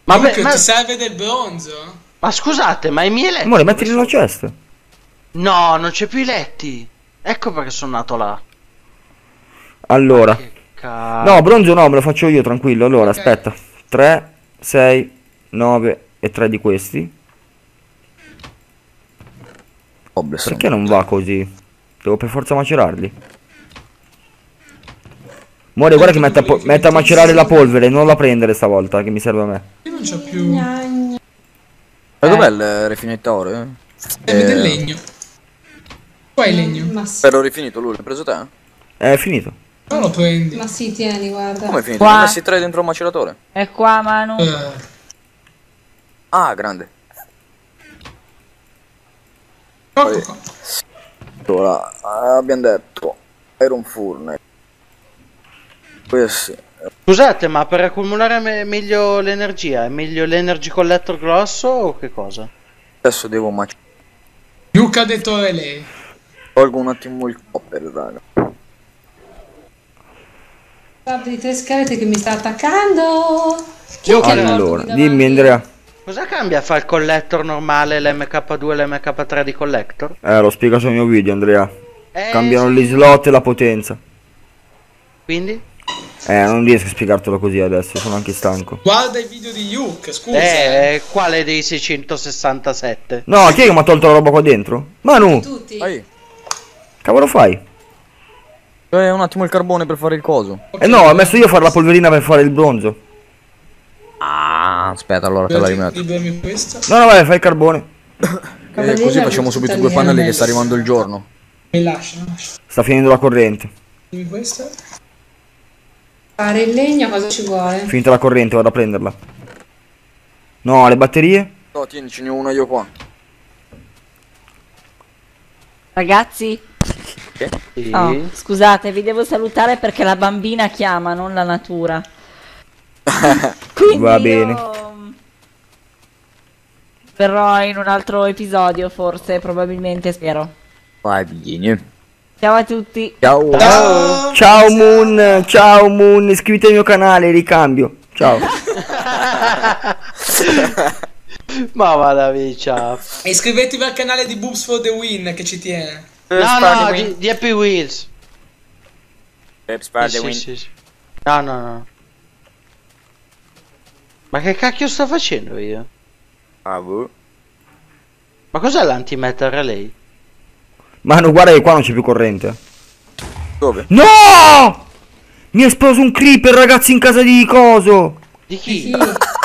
Luke, ma, ti serve del bronzo? ma scusate, ma i miei letti... Amore, mettili nella cesta. No, non c'è più i letti. Ecco perché sono nato là. Allora. Che cazzo. No, bronzo no, me lo faccio io, tranquillo. Allora, Ok. aspetta. 3, 6, 9 e 3 di questi. Perché non va così? Devo per forza macerarli. Amore, guarda che mette a macerare la polvere, non la prendere stavolta, che mi serve a me. Io non c'ho più... Ma dov'è il rifinitore? Serve del legno. Qua è il legno. Ma sì, Però rifinito lui, l'hai preso te? È finito. Non lo prendi. ma sì, tieni, guarda. Come è finito? Qua. Ne hai messi 3 dentro il maceratore? È qua, Manu. Ah, grande. Ecco qua. Allora, abbiamo detto Iron Furnace. Questo. Scusate, ma per accumulare meglio l'energia, è meglio l'energy collector grosso o che cosa? Adesso devo macerare. Luca ha detto è lei. Tolgo un attimo il copper, raga. Guarda i tre scheletri che mi sta attaccando. Allora, dimmi Andrea. Cosa cambia fra il collector normale, l'MK2 e l'MK3 di collector? Lo spiego sul mio video, Andrea. Cambiano sì. gli slot e la potenza. Quindi? Non riesco a spiegartelo così adesso, sono anche stanco. Guarda i video di Luke, scusa. Quale dei 667? No, chi è che mi ha tolto la roba qua dentro? Manu, Tutti. Vai. cavolo fai? Un attimo il carbone per fare il coso. No, ho messo io a fare la polverina per fare il bronzo. Ah, aspetta, allora te la rimetto. Librami questa. No, vai, fai il carbone. Così facciamo subito 2 pannelli che sta arrivando il giorno. Mi lascia, lascia. Sta finendo la corrente. Dimmi questa. Fare il legno cosa ci vuole? Finita la corrente, vado a prenderla. No, le batterie? No, tieni, ce ne ho una io qua. Ragazzi, Sì. oh, scusate, vi devo salutare perché la bambina chiama, non la natura. Quindi Va bene. verrò in un altro episodio, forse, probabilmente, spero. Vai, vieni. Ciao a tutti. Ciao. Ciao Moon, iscriviti al mio canale, ricambio. Ciao. Ma vada via, ciao. E iscrivetevi al canale di Boobs for the Win che ci tiene. No, di Happy Wheels. Sì, sì. No. Ma che cacchio sto facendo io? Ah, boh. Ma cos'è l'antimatter relay? Manu, guarda che qua non c'è più corrente. Dove? No! Mi è esploso un creeper, ragazzi, in casa di coso. Di chi? Sì.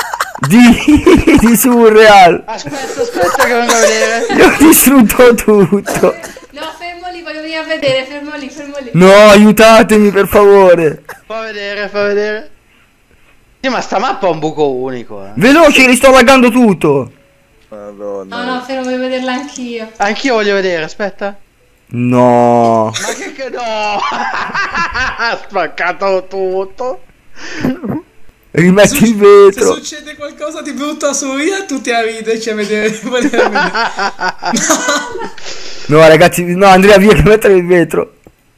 Di Surreal. Aspetta che vengo a vedere. Gli ho distrutto tutto. No, fermo lì, voglio venire a vedere, fermo lì. No, aiutatemi per favore. Fa vedere. Sì, ma sta mappa ha un buco unico, Veloce, li sto laggando tutto. Madonna. No, fermo, voglio vederla anch'io. Anch'io voglio vedere, aspetta. No. Ma che no? Ha spaccato tutto. Rimetti il Se vetro. succede qualcosa di brutto a Surya, tutti a riderci a vedere. No, ragazzi, no, Andrea, via che mettere il vetro.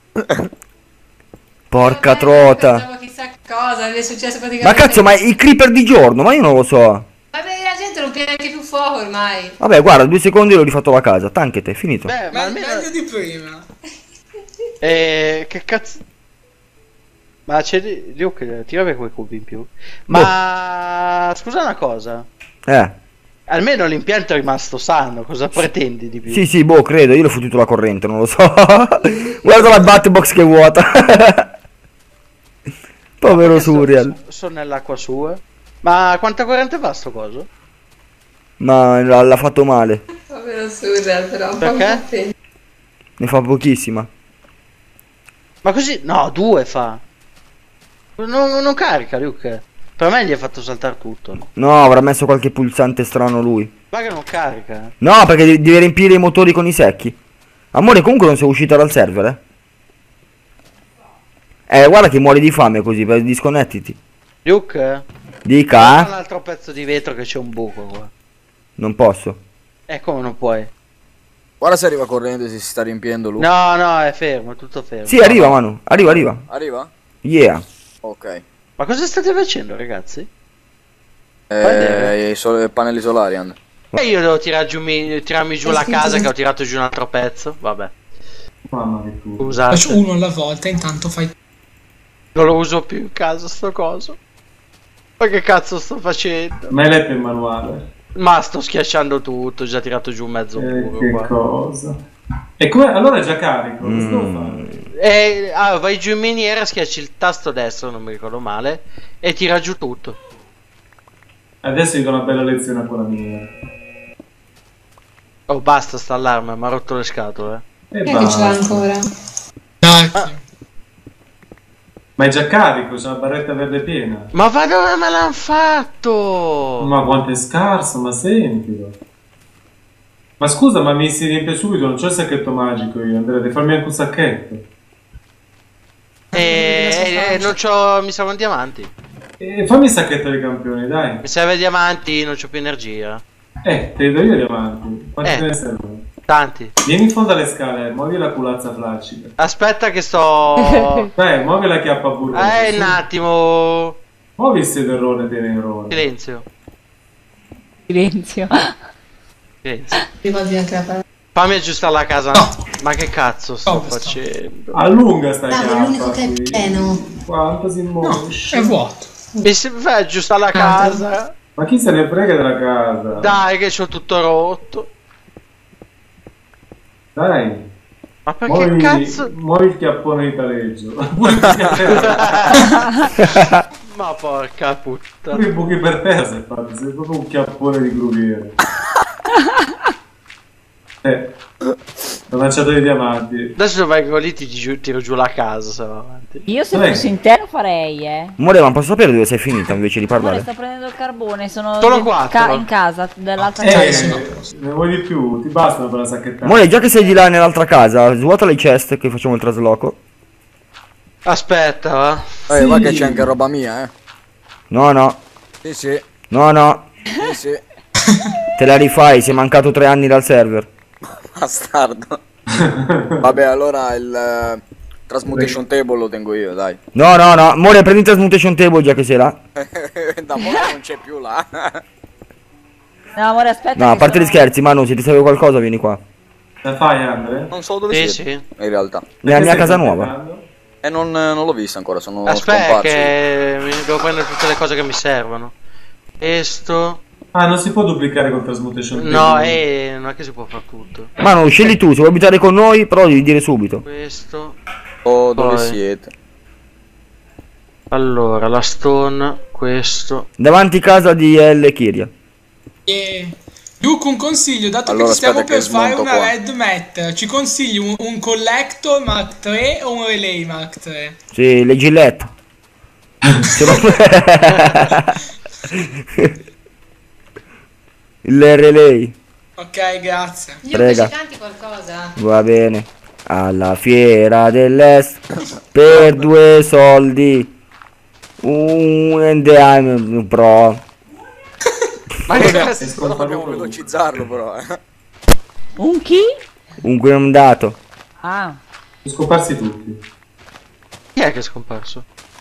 Porca trota. Pensavo chissà cosa, è successo praticamente. Ma cazzo, ma i creeper di giorno, ma io non lo so. Vabbè, la gente non tiene neanche più fuoco ormai. Vabbè, guarda, 2 secondi e l'ho rifatto la casa. Tanchete, finito. Beh, ma Ma almeno... meglio di prima. Che cazzo... Ma c'è Luke, tira quei cubi in più. Ma scusa una cosa. Almeno l'impianto è rimasto sano, cosa pretendi di più? Sì, boh, credo, io l'ho fottuto la corrente, non lo so. Guarda la batbox che è vuota. Povero Surreal. Sono nell'acqua sua. Ma quanta corrente fa sto coso? Ma l'ha fatto male. Povero Surreal, però un Perché? po' contento. Ne fa pochissima. Ma così... No, 2 fa. Non carica, Luke. Per me gli ha fatto saltare tutto. No, avrà messo qualche pulsante strano lui. Ma che non carica. No, perché deve riempire i motori con i secchi. Amore, comunque non sei uscita dal server, guarda che muori di fame così, disconnettiti. Luke? Dica. Un altro pezzo di vetro che c'è un buco qua. Non posso. Come non puoi? Guarda se arriva corrente, se si sta riempiendo lui. No, è fermo, è tutto fermo. Sì, arriva, Manu. Arriva. Arriva? Yeah. Ok. Ma cosa state facendo, ragazzi? I pannelli solari, and. E io devo tirarmi giù la casa che ho tirato giù un altro pezzo. Vabbè. Mamma mia, Scusate. faccio uno alla volta, intanto fai. Non lo uso più in casa sto coso. Ma che cazzo sto facendo? Ma è letto il manuale. Ma sto schiacciando tutto, ho già tirato giù mezzo muro Che qua. cosa? E come? Allora è già carico, cosa devo fare? Vai giù in miniera, schiacci il tasto destro, non mi ricordo male, e tira giù tutto. Adesso gli do una bella lezione a quella miniera. Oh, basta sta allarme, mi ha rotto le scatole. E Chi è che ce l'ha ancora? Ma è già carico, c'è la barretta verde piena. Ma va dove me l'han fatto? Ma quanto è scarso, ma sentilo. Ma scusa, ma mi si riempie subito, non c'ho il sacchetto magico io, Andrea, devi farmi anche un sacchetto. Non c'ho, mi servono diamanti. Fammi il sacchetto dei campioni, dai. Mi serve diamanti, non c'ho più energia. Te li do io diamanti. Quanti te ne servono? Tanti. Vieni in fondo alle scale, muovi la culazza flaccida. Aspetta che sto... Muovi la chiappa burro. un attimo. Muovi il sederone tenerone. Silenzio. Silenzio. Silenzio. Rivolgi anche la parola. Fammi aggiustare la casa. No. Ma che cazzo sto facendo? Allunga sta chiappa. È l'unico che è qui. pieno. Quanto si muove? È vuoto. Mi si fai aggiustare la casa? Ma chi se ne frega della casa? Dai che c'ho tutto rotto. Dai. Ma perché cazzo? Muovi il chiappone di taleggio. Ma porca puttana. Pure i buchi per terra sei fatto, sei proprio un chiappone di gruviere. Ho lanciato i diamanti. Adesso vai con lì tiro giù la casa se va avanti. Io se fossi in te lo farei, More, ma posso sapere dove sei finita invece di Amore, parlare? sto prendendo il carbone, sono Solo quattro. in casa, dell'altra casa. Ne vuoi di più? Ti bastano per la sacchettata. More, già che sei di là nell'altra casa, svuota le chest che facciamo il trasloco. Aspetta, va. Va che c'è anche roba mia, eh. No, no. Sì. No. Sì. Te la rifai, sei mancato 3 anni dal server. Bastardo. Vabbè, allora il transmutation table lo tengo io, dai. No. More, prendi il transmutation table già che sei là. Da mo' non c'è più là. No, amore, aspetta. No, a che parte gli sono- scherzi, Manu, se ti serve qualcosa vieni qua. La fai, Andre? Non so dove Sì, siete. sì. In realtà. Nella mia casa nuova. E non l'ho vista ancora, sono Aspetta scomparsi. che devo prendere tutte le cose che mi servono. Questo. Ah, non si può duplicare con transmutation. No, non è che si può fare tutto. Manu, scegli tu, se vuoi abitare con noi, però devi dire subito. Questo. Oh, dove Poi. siete? Allora, la stone, questo. Davanti casa di L. Kiria. Luke, un consiglio, dato Allora, che stiamo aspetta che per fare smonto una qua. Red Mat, ci consigli un Collector Mark 3 o un Relay Mark 3? Sì, le gillette. Il relay. Ok, grazie. Io Prega. ci canti qualcosa? Va bene. Alla fiera dell'est per 2 soldi. Un I'm pro. Ma che cazzo? Però dobbiamo velocizzarlo però, Un chi? Un grondato. Ah. Scomparsi tutti. Chi è che è scomparso?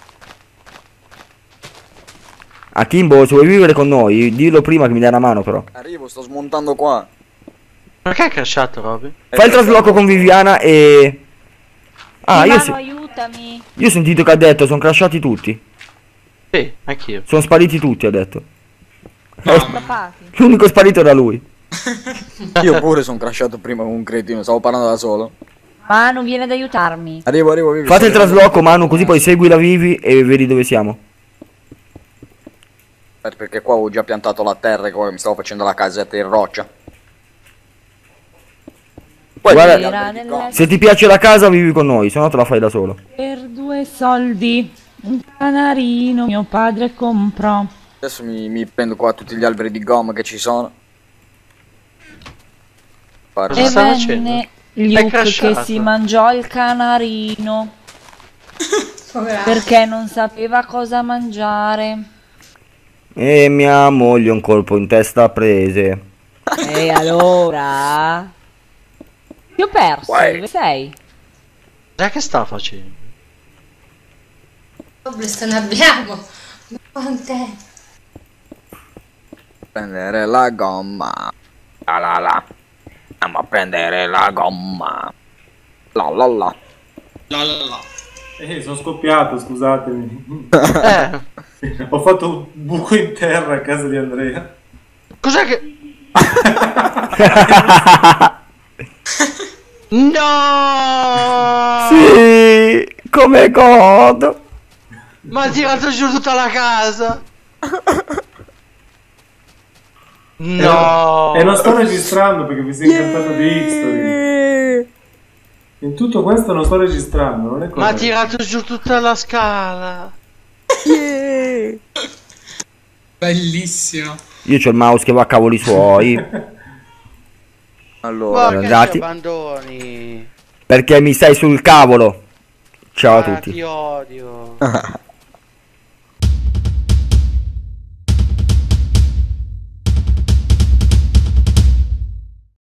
A Kimbo, se vuoi vivere con noi, dillo prima che mi dai una mano però. Arrivo, sto smontando qua. Perché è crashato, Robby? Fai il trasloco con Viviana e... Ah, Manu, io aiutami. ho sentito che ha detto, sono crashati tutti. Sì, anch'io. Sono spariti tutti, ha detto. Scappati. L'unico sparito era lui. Io pure sono crashato prima con un cretino, stavo parlando da solo. Manu, vieni ad aiutarmi. Arrivo, vivi. Fate il trasloco, Manu, così poi segui la Vivi e vedi dove siamo. Perché qua ho già piantato la terra e poi mi stavo facendo la casetta in roccia. Poi Guarda, gli alberi di gomma. se ti piace la casa vivi con noi, se no te la fai da solo. Per 2 soldi, un canarino mio padre comprò. Adesso mi prendo qua tutti gli alberi di gomma che ci sono. Cosa E sta facendo? venne È Luke che crashato. si mangiò il canarino Poveraccio. perché non sapeva cosa mangiare. E mia moglie un colpo in testa prese. E allora? Ti ho perso, dove sei? Già che sta facendo? Cobblestone abbiamo. Ma quant'è? Prendere la gomma. La la la. Andiamo a prendere la gomma. La la la. La la la. Sono scoppiato, scusatemi. Ho fatto un buco in terra a casa di Andrea. Cos'è che... No! Sì, come godo. Ma ha tirato giù tutta la casa. No! E non sto registrando perché mi si è incantato di History. In tutto questo non sto registrando, non è Ma ha corretto. tirato giù tutta la scala. Bellissimo. Io c'ho il mouse che va a cavoli suoi. Allora, Ma che andati. ci abbandoni? Perché mi stai sul cavolo. Ciao a Ah, tutti. ti odio.